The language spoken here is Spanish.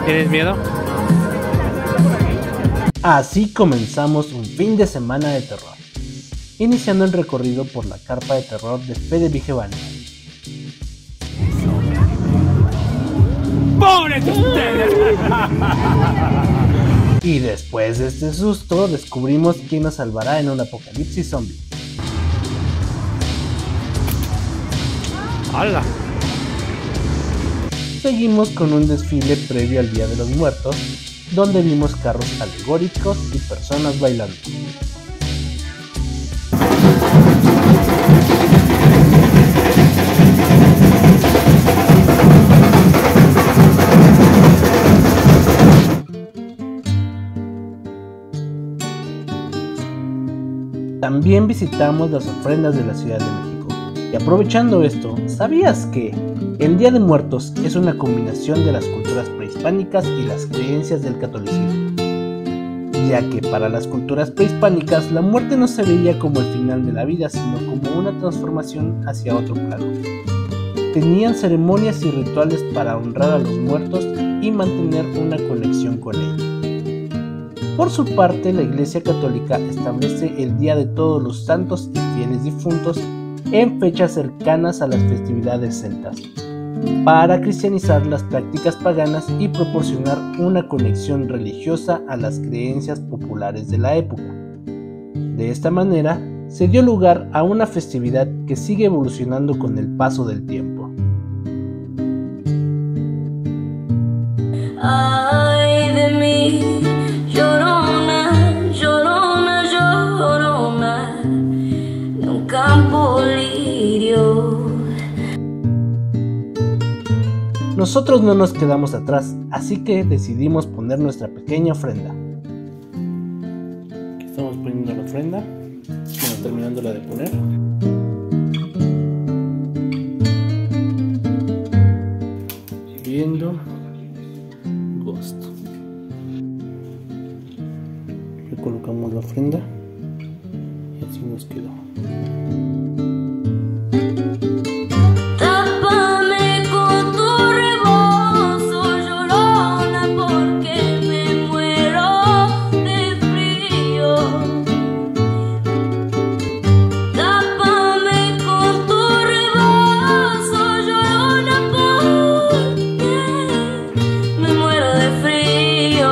¿Tienes miedo? Así comenzamos un fin de semana de terror, iniciando el recorrido por la carpa de terror de Fede Vigevani. ¡Pobres ustedes! Y después de este susto, descubrimos quién nos salvará en un apocalipsis zombie. ¡Hala! Seguimos con un desfile previo al Día de los Muertos, donde vimos carros alegóricos y personas bailando. También visitamos las ofrendas de la Ciudad de México. Y aprovechando esto, ¿sabías que el Día de Muertos es una combinación de las culturas prehispánicas y las creencias del catolicismo? Ya que para las culturas prehispánicas la muerte no se veía como el final de la vida, sino como una transformación hacia otro plano. Tenían ceremonias y rituales para honrar a los muertos y mantener una conexión con ellos. Por su parte, la Iglesia Católica establece el Día de Todos los Santos y Fieles Difuntos en fechas cercanas a las festividades celtas, para cristianizar las prácticas paganas y proporcionar una conexión religiosa a las creencias populares de la época. De esta manera, se dio lugar a una festividad que sigue evolucionando con el paso del tiempo. Ay de mí, llorona, llorona, llorona, de un campo lirio. Nosotros no nos quedamos atrás, así que decidimos poner nuestra pequeña ofrenda. Aquí estamos poniendo la ofrenda, bueno, terminándola de poner. Viendo Ghost. Le colocamos la ofrenda y así nos quedó. Tápame con tu rebozo, llorona, porque me muero de frío. Tápame con tu rebozo, llorona, porque me muero de frío.